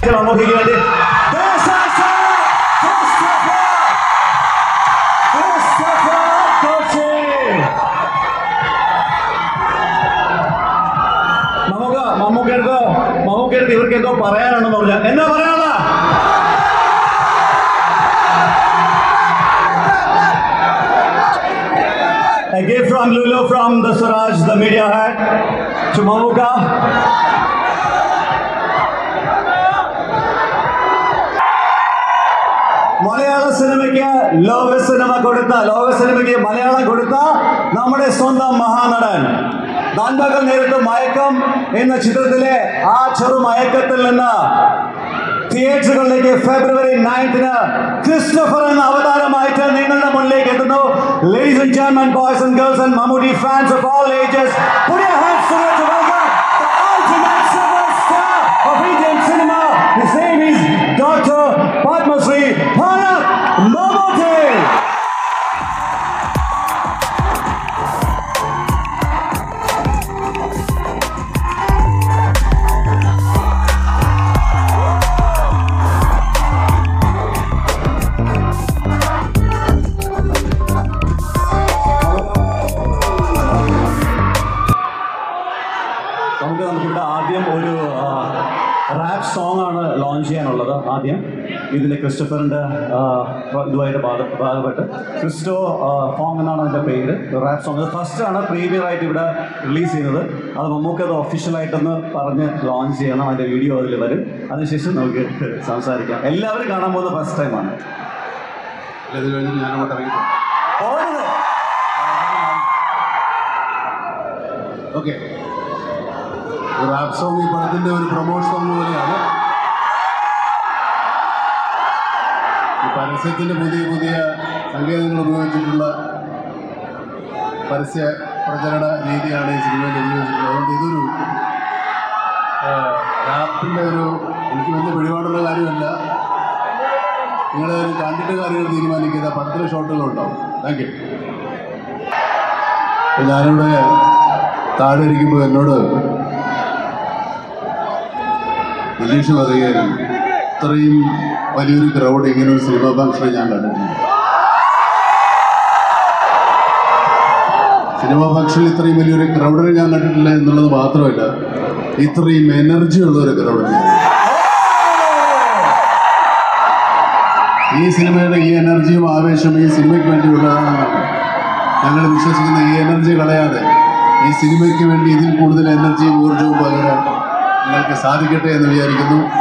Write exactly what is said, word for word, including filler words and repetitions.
ആദ്യമായിട്ട് മമ്മൂക്കയ്ക്ക് വേണ്ടി മമ്മൂക്ക മമ്മൂക്കടുത്ത് മമ്മൂക്കടുത്ത് ഇവർക്ക് എന്തോ പറയാനുണ്ടെന്ന് പറഞ്ഞാൽ എന്താ പറയാനുള്ള A gift from Lulu from the Swaraj, the media hat, to Mammukka. മലയാള സിനിമയ്ക്ക് ലോക സിനിമ കൊടുത്ത ലോക സിനിമയ്ക്ക് മലയാളം കൊടുത്ത നമ്മുടെ സ്വന്തം മഹാനടൻ നന്മകൾ നേരിട്ട് മയക്കം എന്ന ചിത്രത്തിലെ ആ ചെറു മയക്കത്തിൽ നിന്ന് തിയേറ്ററുകളിലേക്ക് ഫെബ്രുവരി നയൻത്തിന് ക്രിസ്റ്റഫർ എന്ന അവതാരമായിട്ട് നിങ്ങളുടെ മുന്നിലേക്ക് എത്തുന്നു. Ladies and gentlemen, boys and girls and Mammootty fans of all ages, put your hands together to welcome the ultimate superstar of Indian cinema. His name is Doctor Padma Shri Mammootty. നമുക്ക് നമുക്കിവിടെ ആദ്യം ഒരു rap song ആണ് launch ചെയ്യാനുള്ളത്. ആദ്യം ഇതിൽ ക്രിസ്റ്റഫറിൻ്റെ ഇതുമായിട്ട് ഭാഗപ്പെട്ട് Cristo ഫോങ് എന്നാണ് അതിൻ്റെ പേര്. റാപ്പ് സോങ് അത് ഫസ്റ്റ് ആണ് പ്രീമിയർ ആയിട്ട് ഇവിടെ റിലീസ് ചെയ്യുന്നത്. അത് നമുക്ക് അത് ഒഫീഷ്യലായിട്ടൊന്ന് പറഞ്ഞ് ലോഞ്ച് ചെയ്യണം. അതിൻ്റെ വീഡിയോ അതിൽ വരും. അതിനുശേഷം നമുക്ക് സംസാരിക്കാം. എല്ലാവരും കാണാൻ പോകുന്ന ഫസ്റ്റ് ടൈമാണ്. ഓക്കെ, റാപ്പ് സോങ് ഈ പടത്തിൻ്റെ ഒരു പ്രൊമോഷൻ സോങ് പോലെയാണ്. ഈ പരസ്യത്തിൻ്റെ പുതിയ പുതിയ സങ്കേതങ്ങൾ ഉപയോഗിച്ചിട്ടുള്ള പരസ്യ പ്രചരണ രീതിയാണ് ഈ സിനിമയിൽ ഉപയോഗിച്ചിട്ടുള്ളത്. അതുകൊണ്ട് ഇതൊരു റാപ്പിൻ്റെ ഒരു എനിക്ക് വലിയ പിടിപാടുള്ള കാര്യമല്ല. നിങ്ങൾ കണ്ടിട്ട് കാര്യങ്ങൾ തീരുമാനിക്കുന്ന പടത്തിലെ ഷോട്ടുകളുണ്ടാവും. Thank you. ഞാനിവിടെ താഴെ ഇരിക്കുമ്പോൾ എന്നോട് ദിലീഷ് പറയുകയായിരുന്നു, ഇത്രയും വലിയൊരു ക്രൗഡ് ഇങ്ങനെ ഒരു സിനിമ ഫംഗ്ഷനെ ഞാൻ കണ്ടിട്ടുണ്ട്. സിനിമ ഫംഗ്ഷനിൽ ഇത്രയും വലിയൊരു ക്രൗഡിനെ ഞാൻ കണ്ടിട്ടില്ല എന്നുള്ളത് മാത്രമല്ല, ഇത്രയും എനർജി ഉള്ള ഒരു ക്രൗഡിനെ. ഈ സിനിമയുടെ ഈ എനർജിയും ആവേശവും ഈ സിനിമയ്ക്ക് വേണ്ടിയുള്ളതാണ്. ഞങ്ങൾ വിശ്വസിക്കുന്ന ഈ എനർജി കളയാതെ ഈ സിനിമയ്ക്ക് വേണ്ടി ഇതിൽ കൂടുതൽ എനർജിയും ഊർജവും പകരാൻ നിങ്ങൾക്ക് സാധിക്കട്ടെ എന്ന് വിചാരിക്കുന്നു.